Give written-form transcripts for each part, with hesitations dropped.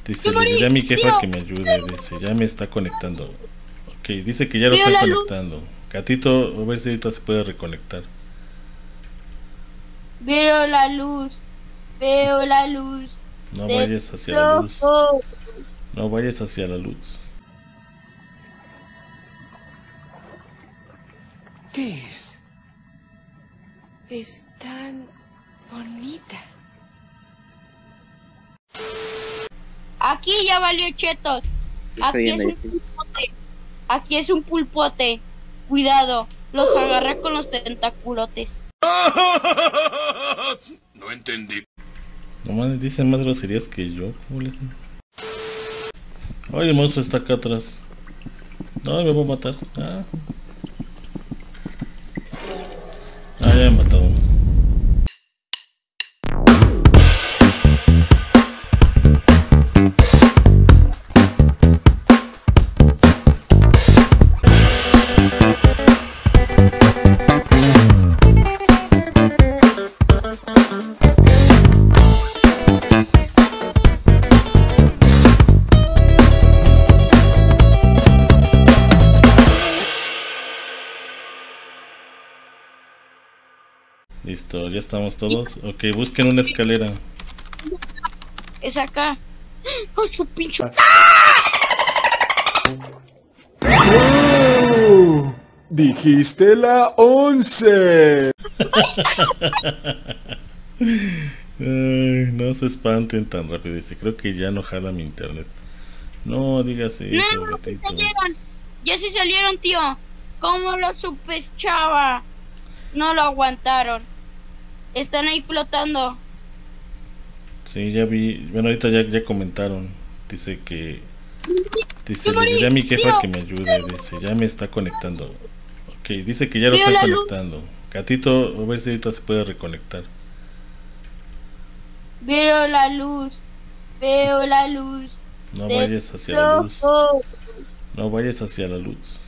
Dice, le diré a mi jefa que me ayude. Dice, ya me está conectando. Ok, dice que ya lo está conectando. Gatito, a ver si ahorita se puede reconectar. Veo la luz. Veo la luz. No vayas hacia la luz. No vayas hacia la luz. ¿Qué es? Es tan bonita. Aquí ya valió chetos. Aquí es un pulpote. Aquí es un pulpote. Cuidado, los agarré con los tentaculotes. No entendí. Nomás dicen más groserías que yo. ¿Cómo le hacen? Ay, el monstruo está acá atrás. No, me va a matar. Ah, ya me mató. Listo, ya estamos todos. Ok, busquen una escalera. Es acá. ¡Oh, su pinche! ¡Oh! Dijiste la 11. Ay, no se espanten tan rápido. Dice, creo que ya no jala mi internet. No digas eso, No, gatito. ya se salieron, tío. ¿Cómo lo sospechaba? No lo aguantaron. Están ahí flotando. Sí, ya vi. Bueno, ahorita ya comentaron. Dice que... Dice, le diré a mi jefa que me ayude. Dice, ya me está conectando. Ok, dice que ya lo está conectando. Gatito, a ver si ahorita se puede reconectar. Veo la luz. Veo la luz. No vayas hacia la luz. No vayas hacia la luz.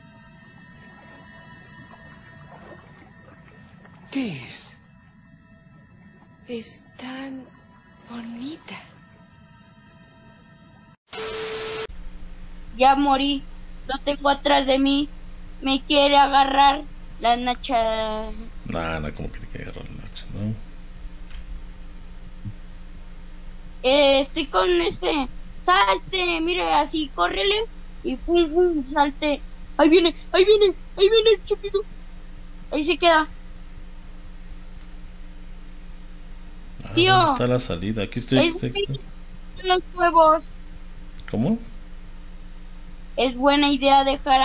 ¿Qué es? Es tan bonita. Ya morí. Lo tengo atrás de mí. Me quiere agarrar la nacha. Nada, como que te quiere agarrar la nacha, ¿no? Estoy con Salte, mire, así, córrele. Y pum, pum, salte. Ahí viene el chiquito. Ahí se queda. Tío, ¿dónde está la salida? Aquí estoy. Los huevos. ¿Cómo? Es buena idea dejar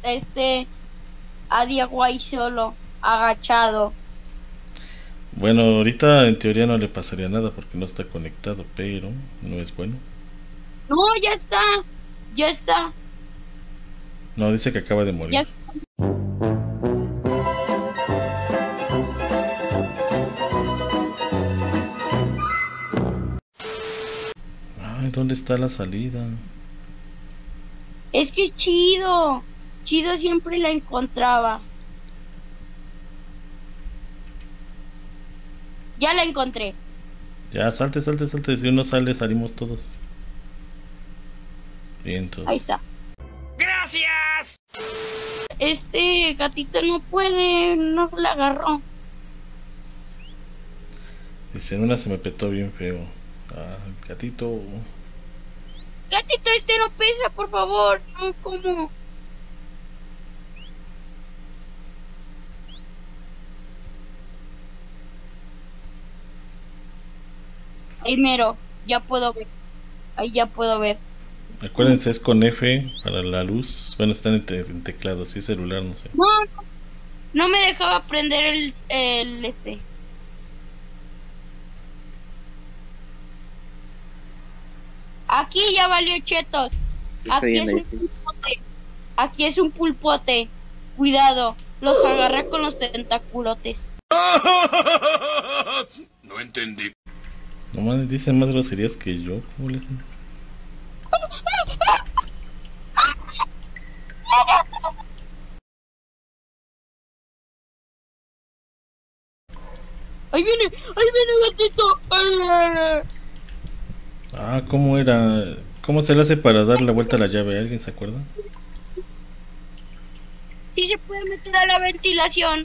a Diego ahí solo, agachado. Bueno, ahorita en teoría no le pasaría nada porque no está conectado, pero no es bueno. No, ya está. No, dice que acaba de morir. Ya. Ay, ¿dónde está la salida? Es que es chido. Chido siempre la encontraba. Ya la encontré. Ya, salte. Si uno sale, salimos todos. Bien, entonces. Ahí está. ¡Gracias! Este gatito no puede, no la agarró. Dice, en una se me petó bien feo. Ah, gatito. Gatito, no pesa, por favor. No, ¿cómo? Ahí mero, ya puedo ver. Ahí ya puedo ver. Acuérdense, es con F para la luz. Bueno, están en teclado, si es celular, no sé. No me dejaba prender el Aquí ya valió chetos. Aquí es un pulpote. Aquí es un pulpote. Cuidado, los agarré con los tentaculotes. No entendí. Nomás dicen más groserías que yo. ¿Cómo le hacen? Ahí viene gatito. Ah, ¿cómo era? ¿Cómo se le hace para dar la vuelta a la llave? ¿Alguien se acuerda? Sí se puede meter a la ventilación.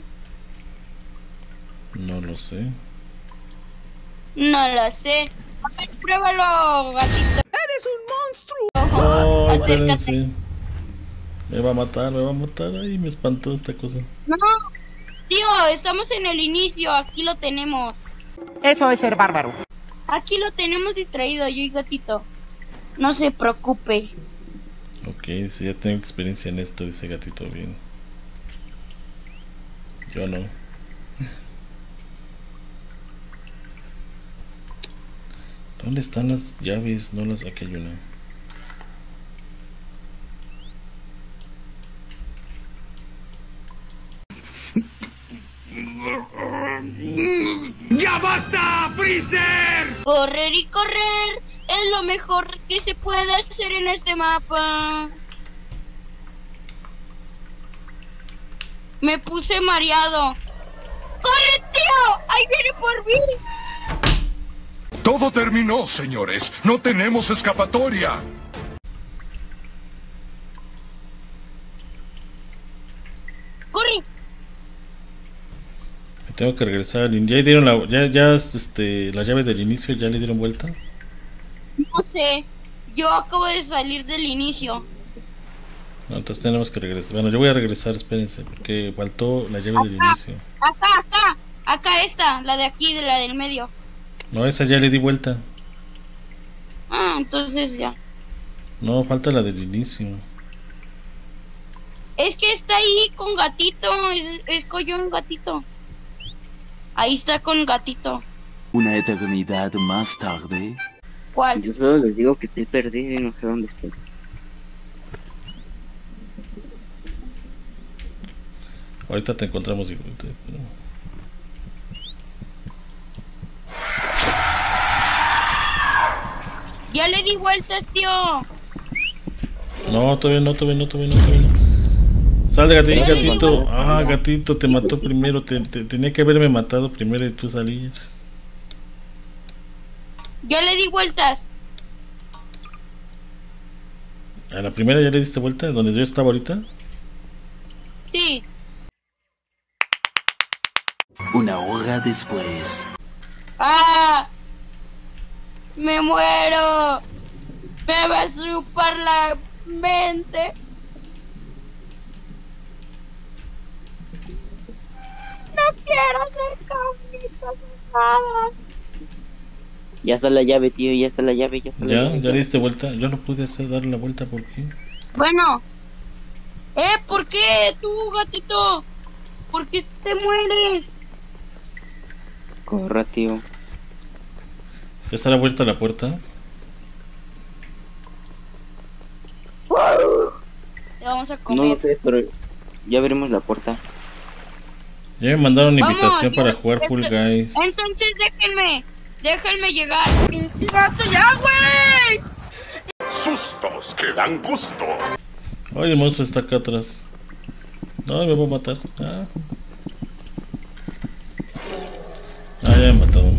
No lo sé. No lo sé. A ver, pruébalo, gatito. ¡Eres un monstruo! No, Acércate. espérense. Me va a matar, me va a matar. Ay, me espantó esta cosa. No, tío, estamos en el inicio. Aquí lo tenemos. Eso es ser bárbaro. Aquí lo tenemos distraído, yo y gatito. No se preocupe. Ok, si ya tengo experiencia en esto, dice gatito bien. Yo no. ¿Dónde están las llaves? No las... Aquí hay una. ¡Ya basta, Freezer! Correr y correr es lo mejor que se puede hacer en este mapa. Me puse mareado. ¡Corre, tío! ¡Ahí viene por mí! Todo terminó, señores. No tenemos escapatoria. ¡Corre! Tengo que regresar al inicio. ¿Ya dieron la llave del inicio? ¿Ya le dieron vuelta? No sé. Yo acabo de salir del inicio. No, entonces tenemos que regresar. Bueno, yo voy a regresar, espérense, porque faltó la llave del inicio. Acá esta, la de aquí, de la del medio. No, esa ya le di vuelta. Ah, entonces ya. No, falta la del inicio. Es que está ahí con gatito, es collón gatito. Ahí está con gatito. Una eternidad más tarde. ¿Cuál? Yo solo les digo que estoy perdido y no sé dónde estoy. Ahorita te encontramos. Ya le di vueltas, tío. No, todavía no. Sal de gatito, gatito. Ah, gatito, te mató primero. Tenía que haberme matado primero y tú salías. Ya le di vueltas. ¿A la primera ya le diste vuelta? ¿Donde yo estaba ahorita? Sí. Una hora después. ¡Ah! ¡Me muero! ¡Me va a chupar la mente! ¡No quiero hacer carnitas asadas! Ya está la llave, tío, ya está la llave, ¿Ya le diste vuelta? Yo no pude darle la vuelta, ¿por qué? Bueno. ¿Por qué tú, gatito? ¿Por qué te mueres? Corra, tío. ¿Ya está la vuelta a la puerta? Le vamos a No comer. lo sé, pero ya veremos la puerta. Ya me mandaron Vamos, invitación para ya, jugar Pool Guys. Entonces déjenme llegar. ¡Pinche gato ya, güey! Sustos que dan gusto. Ay, el monstruo está acá atrás. No, me va a matar. Ya me mató.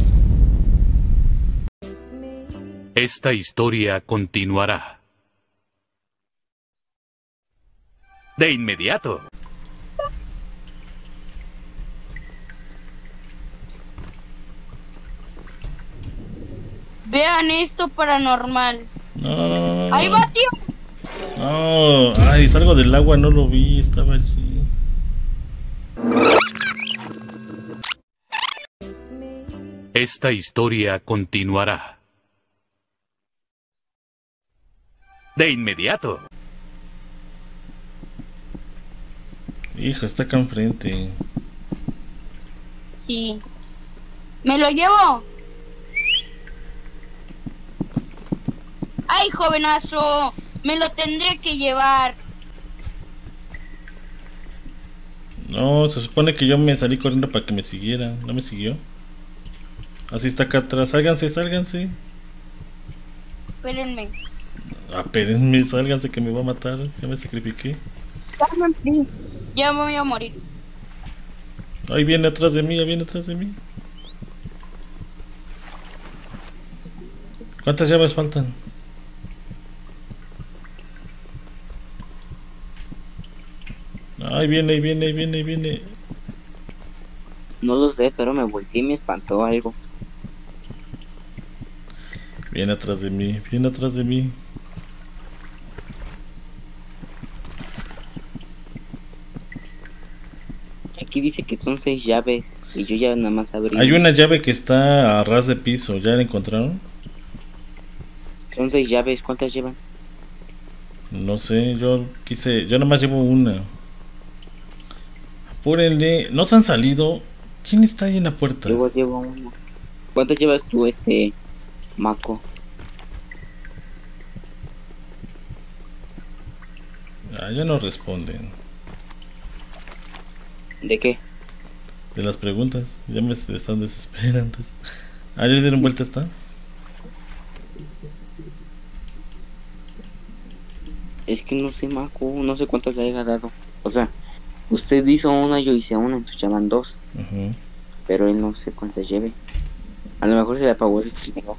Esta historia continuará. De inmediato. Vean esto paranormal. No. Ahí va, tío. No, ay, salgo del agua, no lo vi, estaba allí. Esta historia continuará. De inmediato. Hijo, está acá enfrente. Sí. ¿Me lo llevo? ¡Ay, jovenazo! Me lo tendré que llevar. No, se supone que yo me salí corriendo para que me siguiera. ¿No me siguió? Así está acá atrás. Sálganse. Espérenme. Espérenme, sálganse que me va a matar. Ya me sacrifiqué. Ya me voy a morir. Ahí viene atrás de mí, ¿Cuántas llaves faltan? Ahí viene, ahí viene, ahí viene, ahí viene. No lo sé, pero me volteé y me espantó algo. Viene atrás de mí, viene atrás de mí. Aquí dice que son 6 llaves y yo ya nada más abrí. Hay una llave que está a ras de piso, ¿ya la encontraron? Son 6 llaves, ¿cuántas llevan? No sé, yo nada más llevo una. Apúrenle, ¿no se han salido? ¿Quién está ahí en la puerta? Yo llevo una. ¿Cuántas llevas tú, Mako? Ah, ya no responden. ¿De qué? De las preguntas, ya me están desesperando. Ah, ¿ya le dieron vuelta esta? Es que no sé, Mako, no sé cuántas le haya dado. O sea, usted hizo una, yo hice una, entonces ya van 2. Pero él no sé cuántas lleve. A lo mejor se le apagó ese chingado.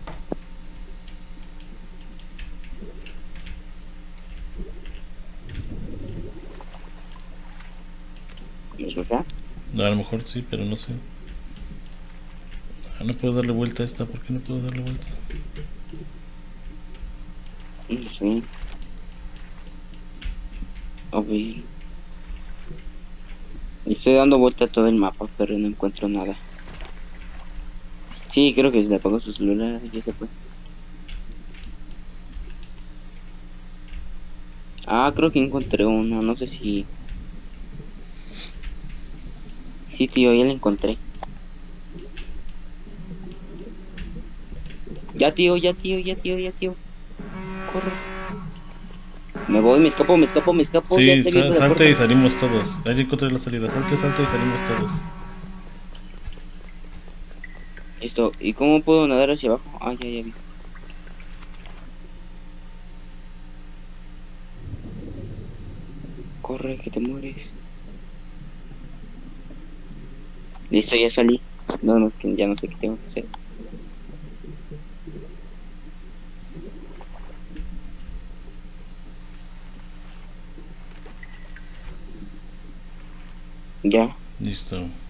¿Es verdad? No, a lo mejor sí, pero no sé. Ah, no puedo darle vuelta a esta, ¿por qué no puedo darle vuelta? No sé. A ver. Estoy dando vuelta a todo el mapa, pero no encuentro nada. Sí, creo que se le apagó su celular, ya se fue. Ah, creo que encontré una, no sé si... Sí, tío, ya la encontré. Ya, tío, ya, tío, ya, tío, ya, tío. Corre. Me voy, me escapo, me escapo, me escapo. Sí, Ya estoy viendo la salte puerta. y salimos todos. Ya encontré la salida, salte, salte y salimos todos. Listo, ¿y cómo puedo nadar hacia abajo? Ah, ya, ya vi. Corre, que te mueres. Listo, ya salí. No, no, es que ya no sé qué tengo que hacer. Ya. Listo.